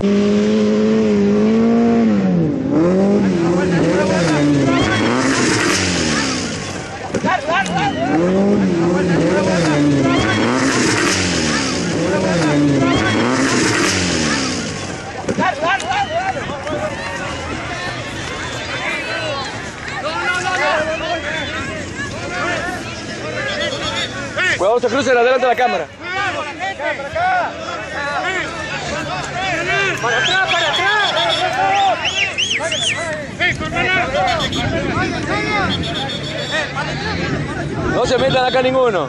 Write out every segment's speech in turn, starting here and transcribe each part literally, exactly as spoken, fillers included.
Cuidado, se crucen adelante de la cámara. Para atrás, para atrás. No se metan acá ninguno.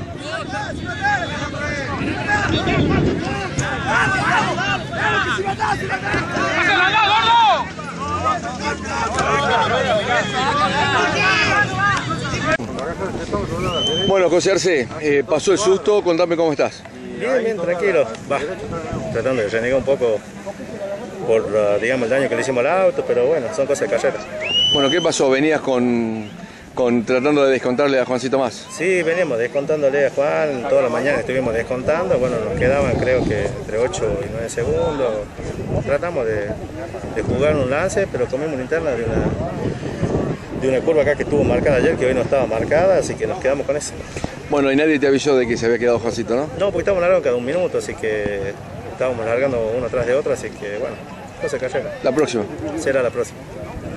Bueno, José Arce, eh, pasó el susto, contame cómo estás. Bien, bien, tranquilo. Va, tratando de renegar un poco por, uh, digamos, el daño que le hicimos al auto, pero bueno, son cosas de carrera. Bueno, ¿qué pasó? ¿Venías con, con tratando de descontarle a Juancito más? Sí, veníamos descontándole a Juan, toda la mañana estuvimos descontando, bueno, nos quedaban creo que entre ocho y nueve segundos. Tratamos de, de jugar un lance, pero comimos una interna de una, de una curva acá que estuvo marcada ayer, que hoy no estaba marcada, así que nos quedamos con eso. Bueno, y nadie te avisó de que se había quedado Juancito, ¿no? No, porque estábamos largando cada un minuto, así que estábamos largando uno tras de otro, así que bueno, no se cayeron. La próxima. Será la próxima.